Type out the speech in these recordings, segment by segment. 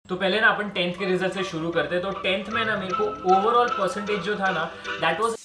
तो पहले ना अपन 10th के रिजल्ट से शुरू करते हैं। तो 10th में ना मेरे को ओवरऑल परसेंटेज जो था ना दैट वाज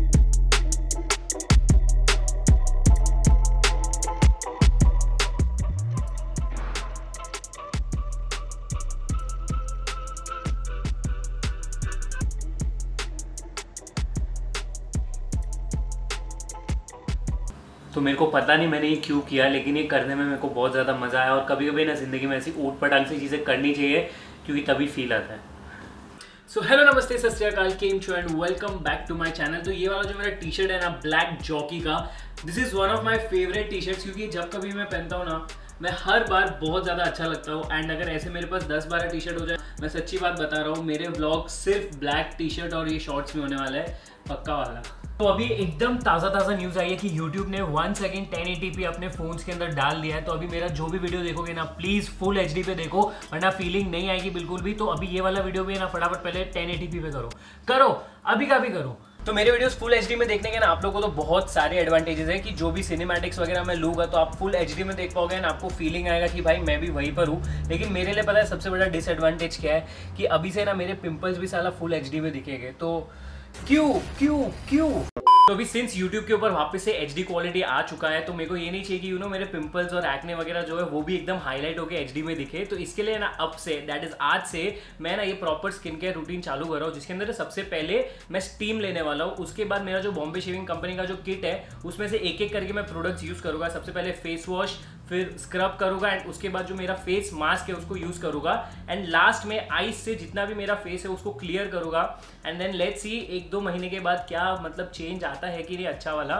तो मेरे को पता नहीं मैंने ये क्यों किया, लेकिन ये करने में मेरे को बहुत ज़्यादा मज़ा आया। और कभी कभी ना ज़िंदगी में ऐसी ऊट पटांग सी चीज़ें करनी चाहिए क्योंकि तभी फील आता है। सो हेलो नमस्ते सत श्री अकाल, केम छो and welcome back to my channel. तो ये वाला जो मेरा टी शर्ट है ना ब्लैक जॉकी का, this is one of my favourite T shirts, क्योंकि जब कभी मैं पहनता हूँ ना मैं हर बार बहुत ज़्यादा अच्छा लगता हूँ। एंड अगर ऐसे मेरे पास 10-12 टी शर्ट हो जाए, मैं सच्ची बात बता रहा हूँ, मेरे व्लॉग सिर्फ ब्लैक टी शर्ट और ये शॉर्ट्स में होने वाला है, पक्का वाला। तो अभी एकदम ताज़ा न्यूज़ आई है कि YouTube ने 1 सेकंड 1080p अपने फ़ोन्स के अंदर डाल दिया है। तो अभी मेरा जो भी वीडियो देखोगे ना प्लीज़ फुल HD पे देखो, वरना फीलिंग नहीं आएगी बिल्कुल भी। तो अभी ये वाला वीडियो भी है ना फटाफट पहले 1080p पे करो अभी का भी करो। तो मेरे वीडियोस फुल HD में देखने के ना आप लोगों को तो बहुत सारे एडवांटेजेस है कि जो भी सिनेमैटिक्स वगैरह मैं लूँगा तो आप फुल HD में देख पाओगे ना, आपको फीलिंग आएगा कि भाई मैं भी वहीं पर हूँ। लेकिन मेरे लिए पता है सबसे बड़ा डिसएडवांटेज क्या है कि अभी से ना मेरे पिंपल्स भी साला फुल HD में दिखेंगे। तो क्यों तो अभी सिंस YouTube के ऊपर वापस से HD क्वालिटी आ चुका है, तो मेरे को ये नहीं चाहिए कि मेरे पिंपल्स और एक्ने वगैरह जो है वो भी एकदम हाईलाइट होकर HD में दिखे। तो इसके लिए ना अब से दैट इज आज से मैं ना ये प्रॉपर स्किन केयर रूटीन चालू कर रहा हूँ, जिसके अंदर सबसे पहले मैं स्टीम लेने वाला हूँ। उसके बाद मेरा जो बॉम्बे शेविंग कंपनी का जो किट है उसमें से एक एक करके मैं प्रोडक्ट्स यूज़ करूँगा। सबसे पहले फेस वॉश, फिर स्क्रब करूँगा एंड उसके बाद जो मेरा फेस मास्क है उसको यूज़ करूँगा एंड लास्ट में आइस से जितना भी मेरा फेस है उसको क्लियर करूँगा। एंड देन लेट्स सी 1-2 महीने के बाद क्या मतलब चेंज आता है कि नहीं अच्छा वाला।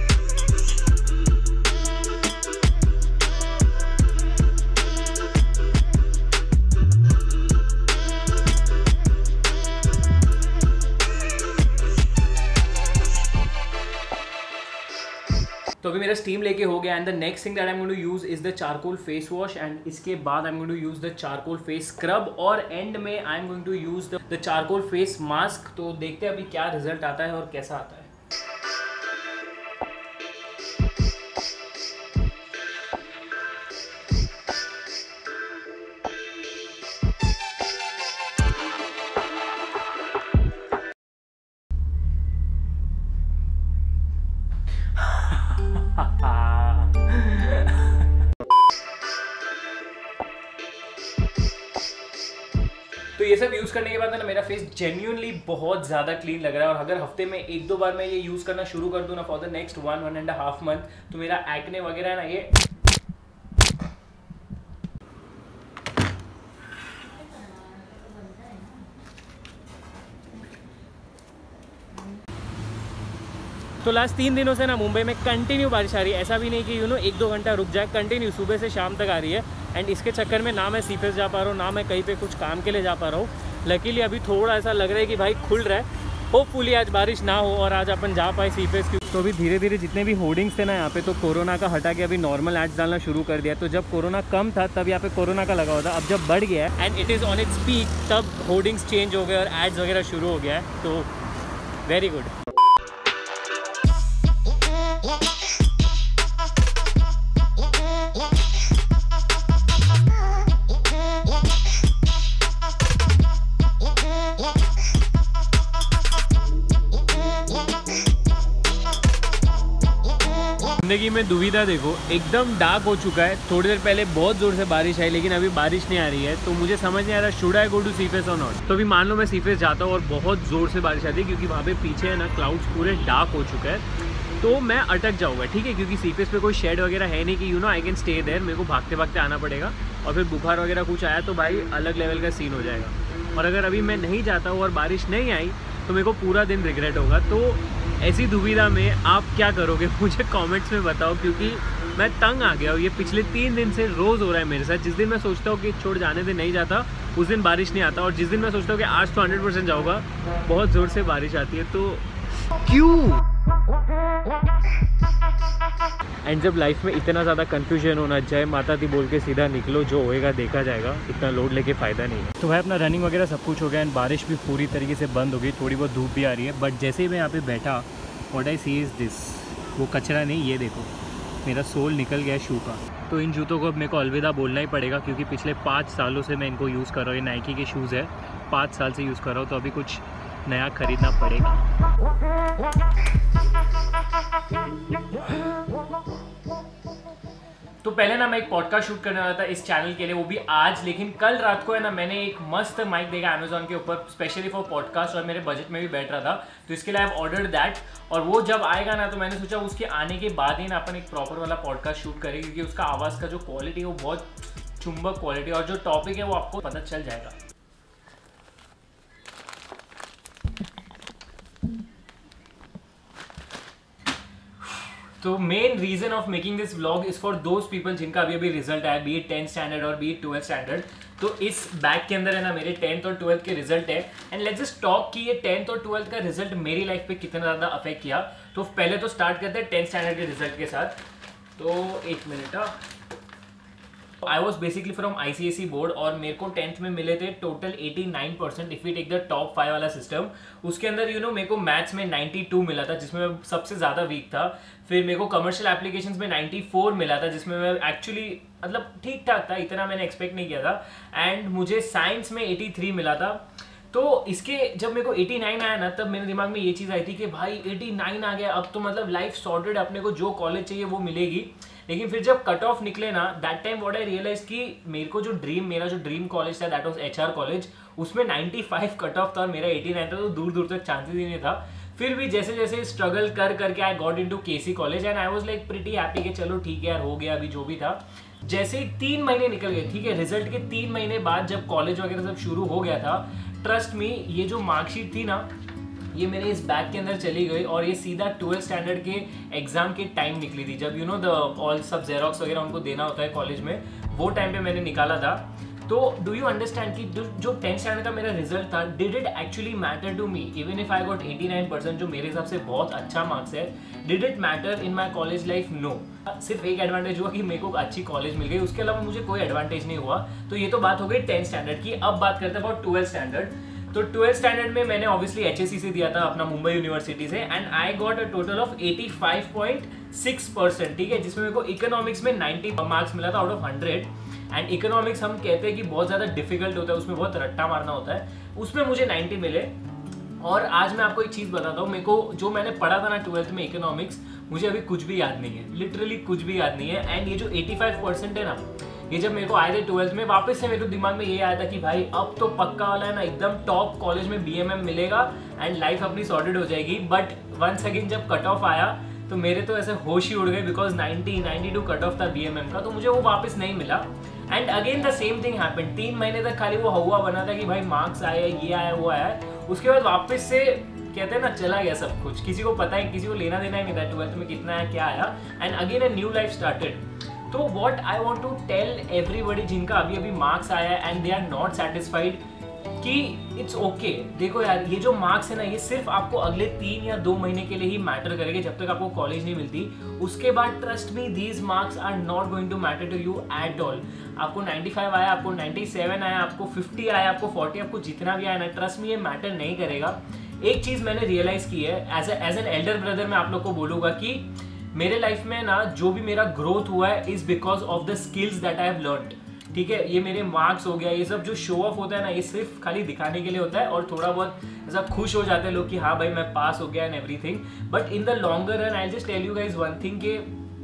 तो अभी मेरा स्टीम लेके हो गया and the next thing that I am going to use is the charcoal face wash and इसके बाद I am going to use the charcoal face scrub और एंड में I am going to use the charcoal face mask. तो देखते हैं अभी क्या result आता है और कैसा आता है। तो ये सब यूज़ करने के बाद ना मेरा फेस जेन्युइनली बहुत ज़्यादा क्लीन लग रहा है। और अगर हफ्ते में 1-2 बार मैं ये यूज़ करना शुरू कर दूँ ना फॉर द नेक्स्ट 1-1.5 मंथ, तो मेरा एक्ने वगैरह है ना ये तो लास्ट 3 दिनों से ना मुंबई में कंटिन्यू बारिश आ रही है। ऐसा भी नहीं कि 1-2 घंटा रुक जाए, कंटिन्यू सुबह से शाम तक आ रही है। एंड इसके चक्कर में ना मैं सीफेस जा पा रहा हूँ, ना मैं कहीं पे कुछ काम के लिए जा पा रहा हूँ। लकीली अभी थोड़ा ऐसा लग रहा है कि भाई खुल रहा है, होपफुली आज बारिश ना हो और आज अपन जा पाए सीफेस की। तो अभी धीरे धीरे जितने भी होर्डिंग्स थे ना यहाँ पे, तो कोरोना का हटा के अभी नॉर्मल एड्स डालना शुरू कर दिया। तो जब कोरोना कम था तब यहाँ पे कोरोना का लगा हुआ था, अब जब बढ़ गया है and it is on its peak तब होर्डिंग्स चेंज हो गए और एड्स वगैरह शुरू हो गया है। तो वेरी गुड। जिंदगी में दुविधा देखो, एकदम डार्क हो चुका है। थोड़ी देर पहले बहुत जोर से बारिश आई लेकिन अभी बारिश नहीं आ रही है, तो मुझे समझ नहीं आ रहा should I go to Sea Face और नॉट। तो अभी मान लो मैं सीफेस जाता हूँ और बहुत जोर से बारिश आती है क्योंकि वहाँ पे पीछे है ना क्लाउड्स पूरे डार्क हो चुका है, तो मैं अटक जाऊँगा, ठीक है। क्योंकि सीफेस पे कोई शेड वगैरह है नहीं कि आई कैन स्टे देयर। मेरे को भागते भागते आना पड़ेगा और फिर बुखार वगैरह कुछ आया तो भाई अलग लेवल का सीन हो जाएगा। और अगर अभी मैं नहीं जाता हूँ और बारिश नहीं आई तो मेरे को पूरा दिन रिग्रेट होगा। तो ऐसी दुविधा में आप क्या करोगे मुझे कमेंट्स में बताओ, क्योंकि मैं तंग आ गया हूँ। ये पिछले 3 दिन से रोज़ हो रहा है मेरे साथ। जिस दिन मैं सोचता हूँ कि छोड़ जाने दिन नहीं जाता, उस दिन बारिश नहीं आता, और जिस दिन मैं सोचता हूँ कि आज तो 100% जाऊँगा, बहुत ज़ोर से बारिश आती है। तो क्यों? एंड जब लाइफ में इतना ज़्यादा कन्फ्यूजन होना, जय माता दी बोल के सीधा निकलो, जो होएगा देखा जाएगा, इतना लोड लेके फ़ायदा नहीं है। तो भाई अपना रनिंग वगैरह सब कुछ हो गया एंड बारिश भी पूरी तरीके से बंद हो गई, थोड़ी बहुत धूप भी आ रही है। बट जैसे ही मैं यहाँ पे बैठा, what I see is this, वो कचरा नहीं, ये देखो मेरा सोल निकल गया है शू का। तो इन जूतों को अब मेरे को अलविदा बोलना ही पड़ेगा, क्योंकि पिछले 5 सालों से मैं इनको यूज़ कर रहा हूँ। ये नाइकी के शूज़ है, 5 साल से यूज़ कर रहा हूँ, तो अभी कुछ नया ख़रीदना पड़ेगा। तो पहले ना मैं एक पॉडकास्ट शूट करने वाला था इस चैनल के लिए, वो भी आज, लेकिन कल रात को है ना मैंने एक मस्त माइक देखा अमेजोन के ऊपर स्पेशली फॉर पॉडकास्ट, और मेरे बजट में भी बैठ रहा था, तो इसके लिए आई हैव ऑर्डर्ड दैट। और वो जब आएगा ना तो मैंने सोचा उसके आने के बाद ही ना अपन एक प्रॉपर वाला पॉडकास्ट शूट करेंगे, क्योंकि उसका आवाज़ का जो क्वालिटी है वो बहुत चुंबक क्वालिटी, और जो टॉपिक है वो आपको पता चल जाएगा। तो main reason of making this vlog is for those people जिनका अभी रिजल्ट आया, बी इट 10th स्टैंडर्ड और बी इट 12th स्टैंडर्ड। तो इस बैग के अंदर है ना मेरे 10th और 12th के रिजल्ट है, एंड लेट्स जस्ट टॉक कि ये 10th और 12th का रिजल्ट मेरी लाइफ पे कितना ज़्यादा अफेक्ट किया। तो पहले तो स्टार्ट करते हैं 10th स्टैंडर्ड के रिजल्ट के साथ। तो एक minute, I was basically from ICSE board, और मेरे को 10th में मिले थे total 89% if we take the top 5 वाला सिस्टम। उसके अंदर मेरे को मैथ्स में 92 मिला था, जिसमें मैं सबसे ज़्यादा वीक था। फिर मेरे को कमर्शियल एप्लीकेशंस में 94 मिला था, जिसमें मैं एक्चुअली मतलब ठीक ठाक था, इतना मैंने एक्सपेक्ट नहीं किया था। एंड मुझे साइंस में 83 मिला था। तो इसके जब मेरे को 89 आया ना, तब मेरे दिमाग में ये चीज़ आई थी कि भाई 89 आ गया, अब तो मतलब लाइफ सॉर्टेड, अपने को जो कॉलेज चाहिए वो मिलेगी। लेकिन फिर जब कट ऑफ निकले ना, that time what I realise कि मेरा जो ड्रीम कॉलेज था दैट वाज HR कॉलेज, उसमें 95 कट ऑफ था और मेरा 89 था, तो दूर दूर तक चांसेस ही नहीं था। फिर भी जैसे जैसे स्ट्रगल कर करके I got into KC college, and I was like pretty happy कि चलो ठीक है यार, हो गया अभी जो भी था। जैसे ही 3 महीने निकल गए, ठीक है, रिजल्ट के 3 महीने बाद जब कॉलेज वगैरह सब शुरू हो गया था, ट्रस्ट मी, ये जो मार्कशीट थी ना, ये मेरे इस बैग के अंदर चली गई, और ये सीधा 12th स्टैंडर्ड के एग्जाम के टाइम निकली थी, जब द ऑल सब जेरोक्स वगैरह उनको देना होता है कॉलेज में, वो टाइम पे मैंने निकाला था। तो डू यू अंडरस्टैंड कि जो 10th स्टैंडर्ड का मेरा रिजल्ट था, did it actually matter to me? Even if I got 89%, जो मेरे हिसाब से बहुत अच्छा मार्क्स है, did it matter in my college life? No. सिर्फ एक एडवांटेज हुआ कि मेरे को अच्छी कॉलेज मिल गई, उसके अलावा मुझे कोई एडवांटेज नहीं हुआ। तो ये तो बात हो गई 10th स्टैंडर्ड की। अब बात करते हैं अबाउट 12th स्टैंडर्ड। तो 12th स्टैंडर्ड में मैंने ऑब्वियसली HSC से दिया था, अपना मुंबई यूनिवर्सिटी से, and I got a total of 85.6%, ठीक है, जिसमें मेरे को इकोनॉमिक्स में 90 मार्क्स मिला था आउट ऑफ 100। एंड इकोनॉमिक्स हम कहते हैं कि बहुत ज़्यादा डिफिकल्ट होता है, उसमें बहुत रट्टा मारना होता है, उसमें मुझे 90 मिले। और आज मैं आपको एक चीज़ बताता हूँ, मेरे को जो मैंने पढ़ा था ना 12th में इकोनॉमिक्स, मुझे अभी कुछ भी याद नहीं है, लिटरली कुछ भी याद नहीं है। एंड ये जो 85% है ना, ये जब मेरे को आए थे 12th में, वापस से मेरे दिमाग में ये आया था कि भाई अब तो पक्का वाला है ना, एकदम टॉप कॉलेज में BMM मिलेगा एंड लाइफ अपनी सॉर्टेड हो जाएगी। बट वंस अगेन जब कट ऑफ आया तो मेरे तो ऐसे होश ही उड़ गए, बिकॉज 92 कट ऑफ था BMM का, तो मुझे वो वापस नहीं मिला। And again the same thing happened. 3 महीने तक खाली वो हवा बना था कि भाई मार्क्स आए, ये आया वो आया, उसके बाद वापस से कहते हैं ना चला गया सब कुछ, किसी को पता है, किसी को लेना देना ही नहीं था 12th में कितना है क्या आया। And again a new life started. तो what I want to tell everybody जिनका अभी मार्क्स आया है and they are not satisfied, कि इट्स ओके। देखो यार, ये जो मार्क्स है ना, ये सिर्फ आपको अगले 3 या 2 महीने के लिए ही मैटर करेंगे, जब तक आपको कॉलेज नहीं मिलती। उसके बाद trust me, these marks are not going to matter to you at all. आपको 95 आया, आपको 97 आया, आपको 50 आया, आपको 40, आपको जितना भी आया ना, ट्रस्ट मी ये मैटर नहीं करेगा। एक चीज़ मैंने रियलाइज़ की है, एज एन एल्डर ब्रदर मैं आप लोग को बोलूँगा कि मेरे लाइफ में ना जो भी मेरा ग्रोथ हुआ है is because of the skills that I have learned, ठीक है। ये मेरे मार्क्स हो गया, ये सब जो शो ऑफ होता है ना, ये सिर्फ खाली दिखाने के लिए होता है, और थोड़ा बहुत ऐसा खुश हो जाते हैं लोग कि हाँ भाई मैं पास हो गया and everything. But in the longer run I just tell you guys one thing, कि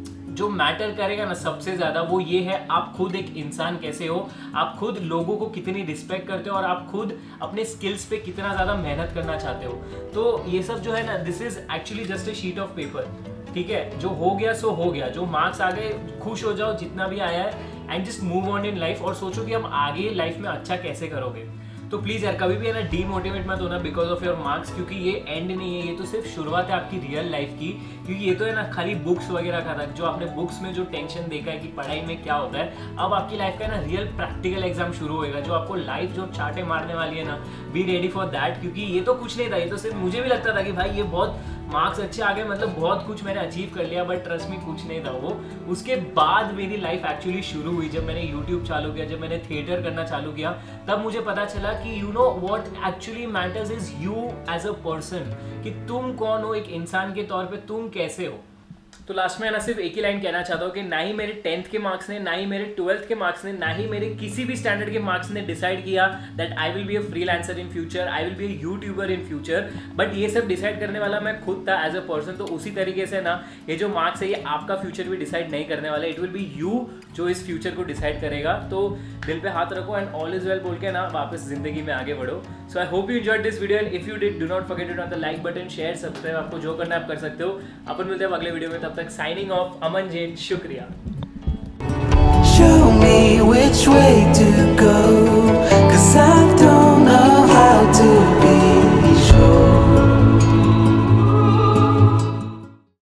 जो मैटर करेगा ना सबसे ज़्यादा, वो ये है आप खुद एक इंसान कैसे हो, आप खुद लोगों को कितनी रिस्पेक्ट करते हो, और आप खुद अपने स्किल्स पे कितना ज़्यादा मेहनत करना चाहते हो। तो ये सब जो है ना, this is actually just a sheet of paper, ठीक है। जो हो गया सो हो गया, जो मार्क्स आ गए खुश हो जाओ जितना भी आया है, and just move on in life, और सोचो कि हम आगे लाइफ में अच्छा कैसे करोगे। तो प्लीज़ यार कभी भी है ना डीमोटिवेट मत होना बिकॉज ऑफ योर मार्क्स, क्योंकि ये एंड नहीं है, ये तो सिर्फ शुरुआत है आपकी रियल लाइफ की। क्योंकि ये तो है ना खाली बुक्स वगैरह का था, जो आपने बुक्स में जो टेंशन देखा है कि पढ़ाई में क्या होता है, अब आपकी लाइफ का ना रियल प्रैक्टिकल एग्जाम शुरू होएगा, जो आपको लाइफ जो चाटे मारने वाली है ना, बी रेडी फॉर दैट। क्योंकि ये तो कुछ नहीं था, ये तो सिर्फ मुझे भी लगता था कि भाई ये बहुत मार्क्स अच्छे आ गए, मतलब बहुत कुछ मैंने अचीव कर लिया, बट ट्रस्ट में कुछ नहीं था वो। उसके बाद मेरी लाइफ एक्चुअली शुरू हुई, जब मैंने यूट्यूब चालू किया, जब मैंने थिएटर करना चालू किया, तब मुझे पता चला कि you know what actually matters is you as a person, कि तुम कौन हो एक इंसान के तौर पे, तुम कैसे हो। तो लास्ट में ना सिर्फ एक ही लाइन कहना चाहता हूँ कि ना ही मेरे 10th के मार्क्स ने, ना ही मेरे 12th के मार्क्स ने, ना ही मेरे किसी भी स्टैंडर्ड के मार्क्स ने डिसाइड किया that I will be a freelancer in future, I will be a YouTuber in future. But ये सब डिसाइड करने वाला मैं खुद था एज अ पर्सन। तो उसी तरीके से ना ये जो मार्क्स है ये आपका फ्यूचर भी डिसाइड नहीं करने वाला, इट विल बी यू जो इस फ्यूचर को डिसाइड करेगा। तो दिल पे हाथ रखो एंड ऑल इज वेल बोल के ना वापस जिंदगी में आगे बढ़ो। So I hope you enjoyed this video and if you did do not forget to hit the like button, share, subscribe, आपको जो करना है आप कर सकते हो। अपन मिलते हैं अगले वीडियो में, तब तक साइनिंग ऑफ, अमन जैन, शुक्रिया। Show me which